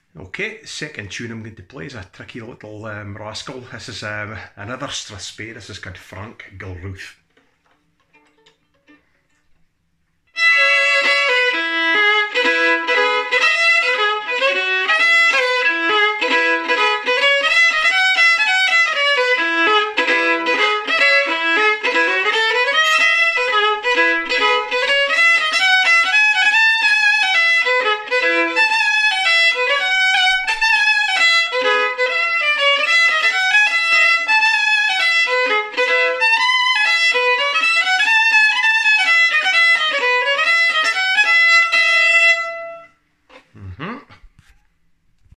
Okay, second tune I'm going to play is a tricky little rascal. This is another Strathspey. This is called Frank Gilruth.